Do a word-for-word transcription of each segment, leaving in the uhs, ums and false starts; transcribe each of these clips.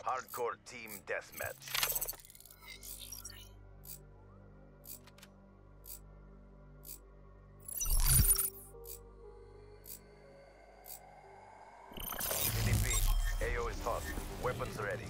Hardcore team deathmatch. C D P, A O is hot. Weapons ready.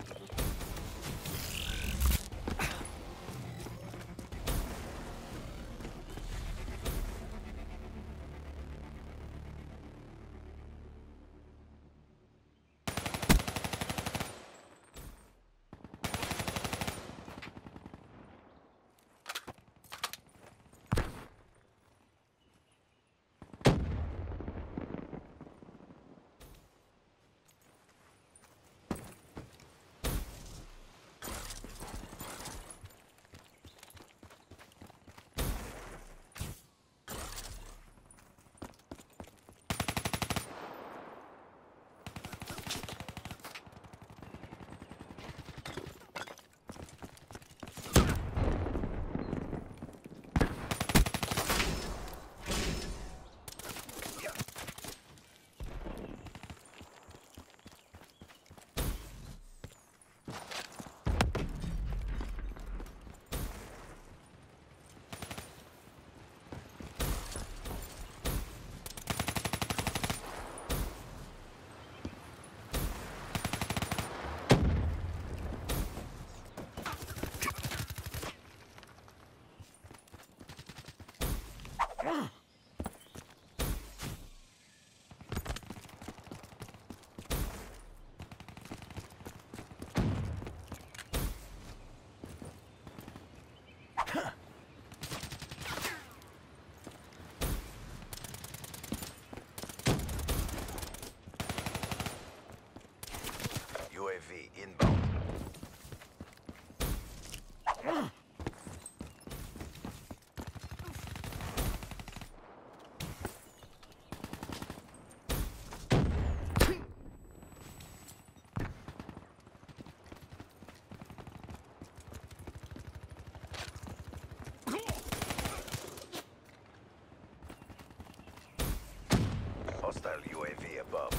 U A V inbound. Hostile U A V above.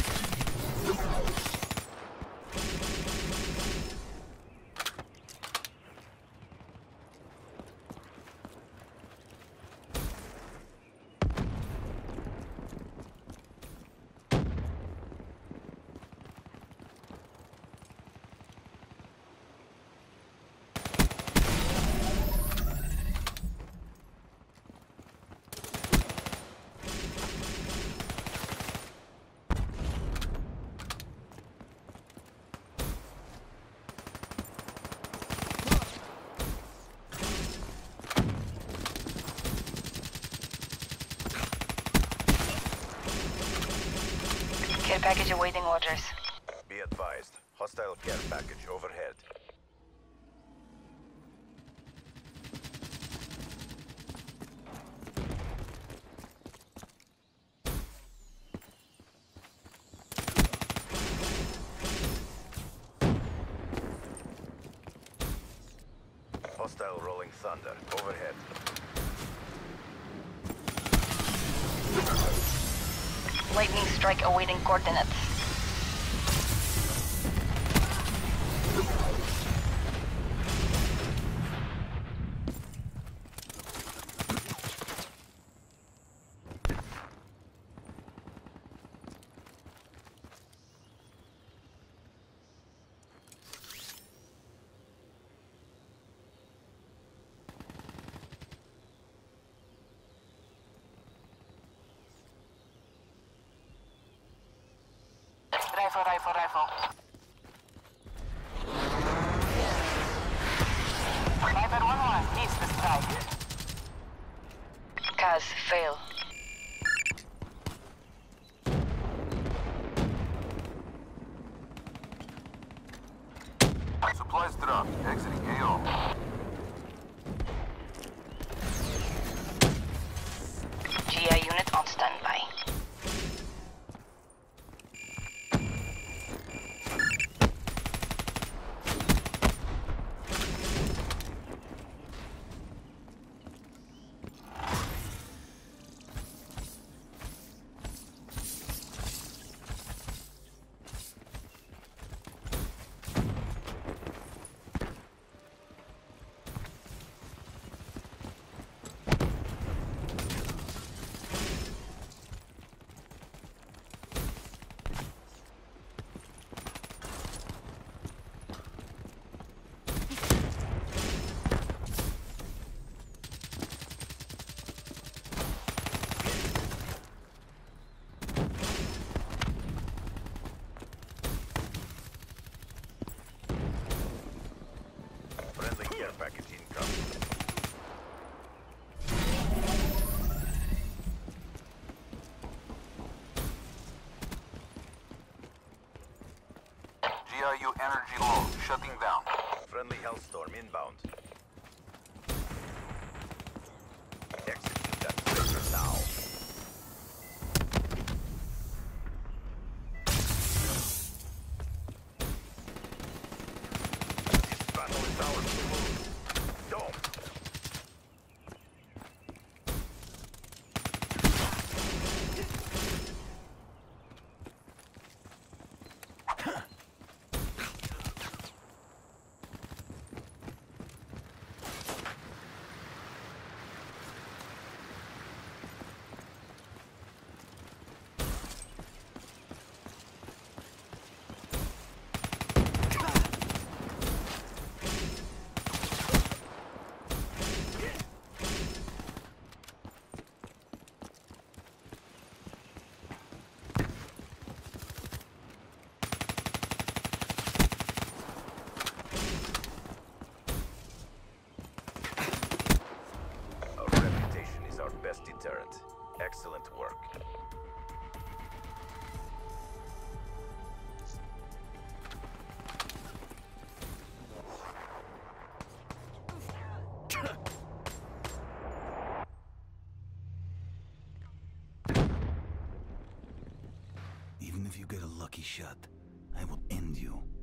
Care package awaiting orders. Be advised. Hostile care package overhead. Hostile rolling thunder overhead. Lightning strike awaiting coordinates. Rifle, rifle, rifle. Sniper one one, needs the strike. C A S, fail. Supplies dropped. Exiting A O. G I unit on standby. Friendly care package incoming. G I U energy low, shutting down. Friendly Hellstorm inbound. Execute that traitor now. This battle is ours to lose. Don't! Best deterrent. Excellent work. Even if you get a lucky shot, I will end you.